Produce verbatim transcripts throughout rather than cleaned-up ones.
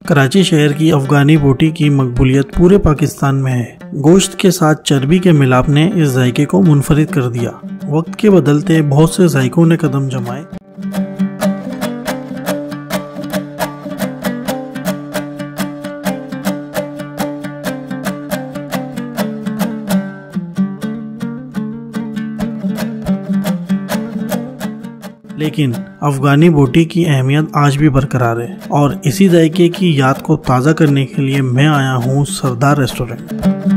कराची शहर की अफगानी बोटी की मकबूलियत पूरे पाकिस्तान में है। गोश्त के साथ चर्बी के मिलाप ने इस जायके को मुनफरिद कर दिया। वक्त के बदलते बहुत से जायकों ने कदम जमाए। लेकिन अफगानी बोटी की अहमियत आज भी बरकरार है और इसी जायके की याद को ताज़ा करने के लिए मैं आया हूँ सरदार रेस्टोरेंट।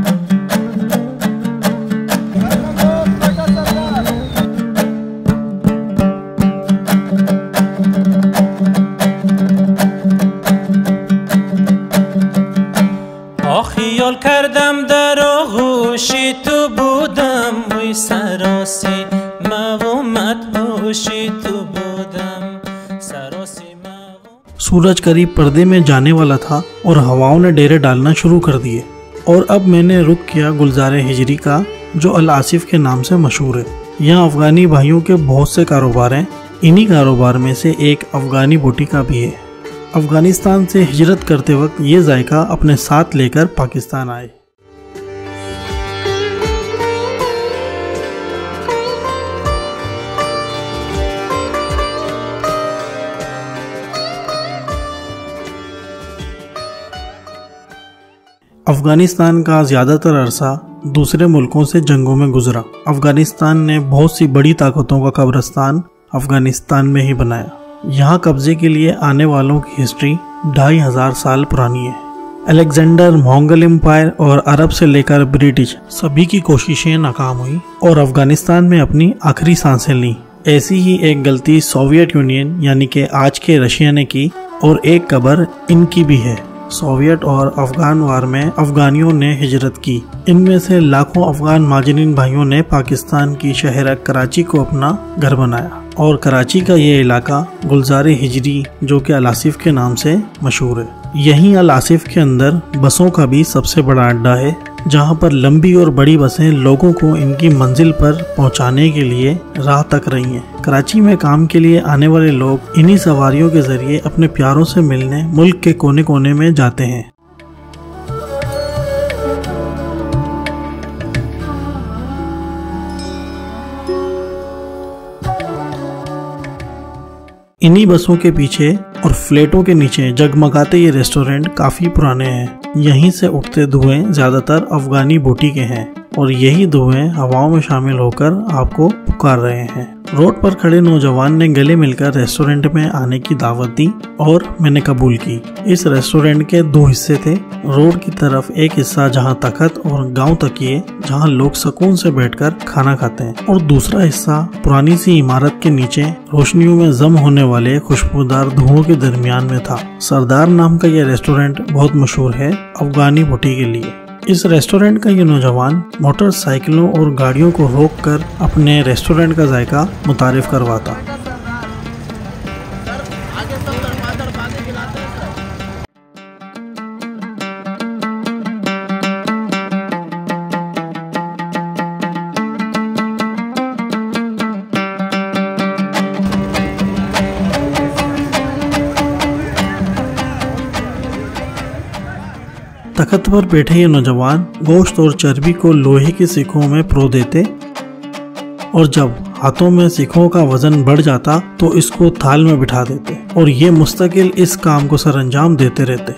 خیال کردم در آغوش تو بودم وی سراسی مغومت होशी तो बूदम सरोसी सूरज करीब पर्दे में जाने वाला था और हवाओं ने डेरे डालना शुरू कर दिए और अब मैंने रुख किया गुलज़ारे हिजरी का, जो अल आसिफ के नाम से मशहूर है। यहाँ अफगानी भाइयों के बहुत से कारोबार हैं। इन्हीं कारोबार में से एक अफगानी बोटी का भी है। अफगानिस्तान से हिजरत करते वक्त ये जायका अपने साथ लेकर पाकिस्तान आए। अफगानिस्तान का ज़्यादातर अरसा दूसरे मुल्कों से जंगों में गुजरा। अफगानिस्तान ने बहुत सी बड़ी ताकतों का कब्रिस्तान अफगानिस्तान में ही बनाया। यहाँ कब्जे के लिए आने वालों की हिस्ट्री ढाई हजार साल पुरानी है। अलेक्जेंडर, मंगोल एम्पायर और अरब से लेकर ब्रिटिश सभी की कोशिशें नाकाम हुई और अफगानिस्तान में अपनी आखिरी सांसें लीं। ऐसी ही एक गलती सोवियत यूनियन यानी कि आज के रशिया ने की और एक कब्र इनकी भी है। सोवियत और अफगान वार में अफगानियों ने हिजरत की। इनमें से लाखों अफगान माजरीन भाइयों ने पाकिस्तान की शहर कराची को अपना घर बनाया और कराची का ये इलाका गुलज़ारे हिजरी, जो कि अल आसिफ के नाम से मशहूर है। यहीं अल आसिफ के अंदर बसों का भी सबसे बड़ा अड्डा है, जहां पर लंबी और बड़ी बसें लोगों को इनकी मंजिल पर पहुंचाने के लिए राह तक रही हैं। कराची में काम के लिए आने वाले लोग इन्हीं सवारियों के जरिए अपने प्यारों से मिलने मुल्क के कोने कोने में जाते हैं। इन्हीं बसों के पीछे और फ्लैटों के नीचे जगमगाते ये रेस्टोरेंट काफी पुराने हैं। यहीं से उठते धुएं ज्यादातर अफगानी बोटी के हैं और यही धुएं हवाओं में शामिल होकर आपको पुकार रहे हैं। रोड पर खड़े नौजवान ने गले मिलकर रेस्टोरेंट में आने की दावत दी और मैंने कबूल की। इस रेस्टोरेंट के दो हिस्से थे। रोड की तरफ एक हिस्सा जहां तख्त और गांव तकिए, जहां लोग सुकून से बैठकर खाना खाते हैं, और दूसरा हिस्सा पुरानी सी इमारत के नीचे रोशनियों में जम होने वाले खुशबूदार धुओं के दरमियान में था। सरदार नाम का यह रेस्टोरेंट बहुत मशहूर है अफगानी बोटी के लिए। इस रेस्टोरेंट का ये नौजवान मोटरसाइकिलों और गाड़ियों को रोककर अपने रेस्टोरेंट का जायका मुतारिफ करवाता। तख्त पर बैठे ये नौजवान गोश्त और चर्बी को लोहे की सीखों में परो देते और जब हाथों में सीखों का वजन बढ़ जाता तो इसको थाल में बिठा देते और ये मुस्तकिल इस काम को सरअंजाम देते रहते।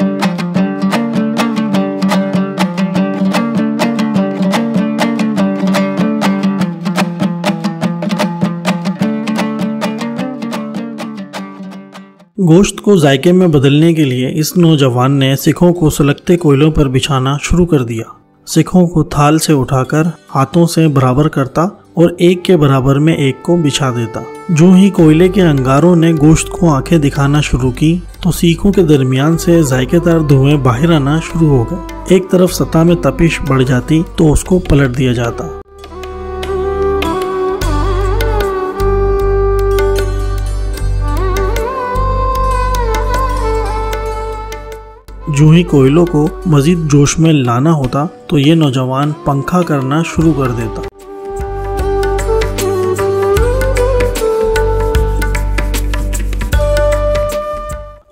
गोश्त को जायके में बदलने के लिए इस नौजवान ने सिखों को सुलगते कोयलों पर बिछाना शुरू कर दिया। सिखों को थाल से उठाकर हाथों से बराबर करता और एक के बराबर में एक को बिछा देता। जो ही कोयले के अंगारों ने गोश्त को आंखें दिखाना शुरू की तो सीखों के दरमियान से जायकेदार धुएं बाहर आना शुरू हो गए। एक तरफ सतह में तपिश बढ़ जाती तो उसको पलट दिया जाता। जो ही कोयलों को मजीद जोश में लाना होता तो ये नौजवान पंखा करना शुरू कर देता।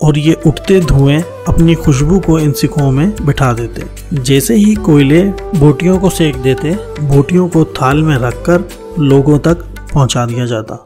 और ये उठते धुएं अपनी खुशबू को इन सिकों में बिठा देते। जैसे ही कोयले बोटियों को सेक देते, बोटियों को थाल में रखकर लोगों तक पहुंचा दिया जाता।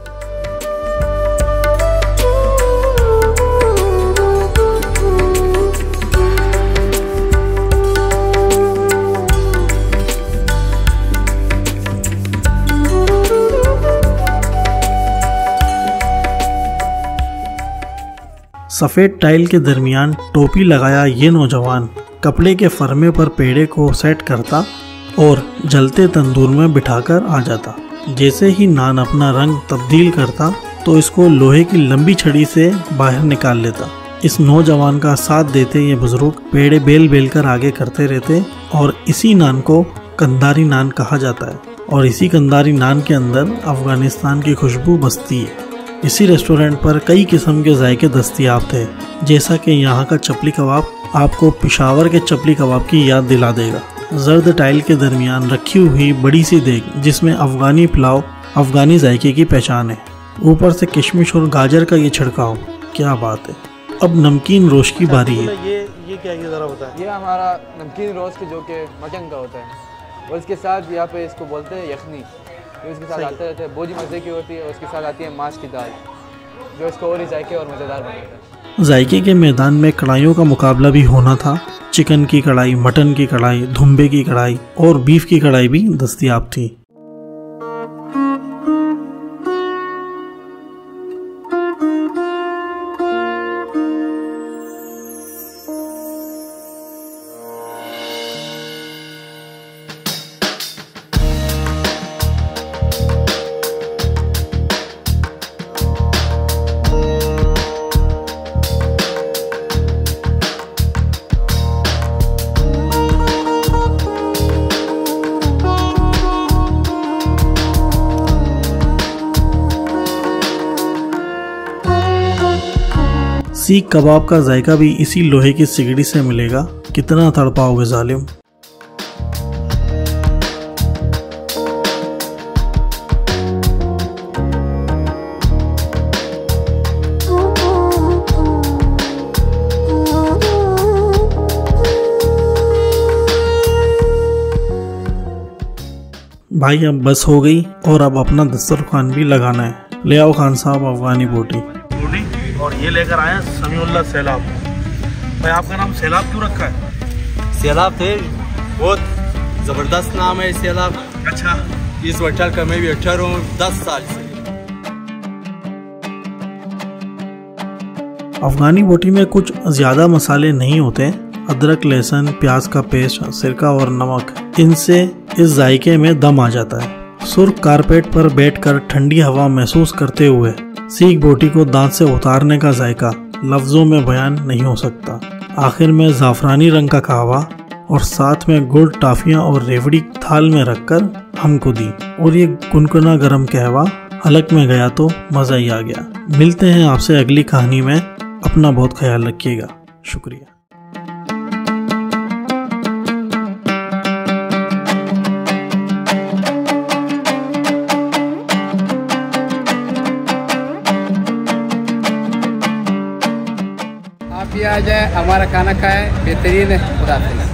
सफ़ेद टाइल के दरमियान टोपी लगाया ये नौजवान कपड़े के फरमे पर पेड़े को सेट करता और जलते तंदूर में बिठाकर आ जाता। जैसे ही नान अपना रंग तब्दील करता तो इसको लोहे की लंबी छड़ी से बाहर निकाल लेता। इस नौजवान का साथ देते ये बुजुर्ग पेड़े बेल बेल कर आगे करते रहते और इसी नान को कंधारी नान कहा जाता है। और इसी कंधारी नान के अंदर अफगानिस्तान की खुशबू बसती है। इसी रेस्टोरेंट पर कई किस्म के जायके दस्तयाब थे, जैसा कि यहाँ का चपली कबाब आपको पिशावर के चपली कबाब की याद दिला देगा। जर्द टाइल के दरमियान रखी हुई बड़ी सी देग जिसमें अफगानी पुलाव अफगानी जायके की पहचान है। ऊपर से किशमिश और गाजर का ये छिड़काव, क्या बात है। अब नमकीन रोश की बारी है। ये ये क्या ये ज़रा बताएं। ये हमारा नमकीन रोश जो कि मटन का होता है और इसके साथ यहाँ पे इसको बोलते हैं यखनी। इसके साथ आते रहते हैं, बहुत ही मज़े की होती है। और उसके साथ आती है माश की दाल जो इसको और ही जायके और मज़ेदार बनाता है। जायके के मैदान में कढ़ाइयों का मुकाबला भी होना था। चिकन की कढ़ाई, मटन की कढ़ाई, धुम्बे की कढ़ाई और बीफ की कढ़ाई भी दस्तयाब थी। सीख कबाब का जायका भी इसी लोहे की सिगड़ी से मिलेगा। कितना तड़पाओगे जालिम। भाई अब बस हो गई और अब अपना दस्तरखान भी लगाना है। ले आओ खान साहब अफगानी बोटी। और ये लेकर आए समीउल्लाह सैलाब। भाई आपका नाम सैलाब क्यों रखा है? सैलाब थे, बहुत ज़बरदस्त नाम है सैलाब। अच्छा, इस होटल का मैं भी वेटर हूँ दस साल से। अफगानी बोटी में कुछ ज़्यादा मसाले नहीं होते। अदरक, लहसुन, प्याज का पेस्ट, सिरका और नमक, इनसे इस जायके में दम आ जाता है। सुर्ख कारपेट पर बैठकर ठंडी हवा महसूस करते हुए सीख बोटी को दांत से उतारने का जायका लफ्जों में बयान नहीं हो सकता। आखिर में जाफरानी रंग का कहवा और साथ में गुड़, टाफियां और रेवड़ी थाल में रखकर हमको दी और ये गुनगुना गरम कहवा हलक में गया तो मजा ही आ गया। मिलते हैं आपसे अगली कहानी में। अपना बहुत ख्याल रखिएगा। शुक्रिया। आ जाए, हमारा खाना खाए, बेहतरीन है। खुदा हाफिज़।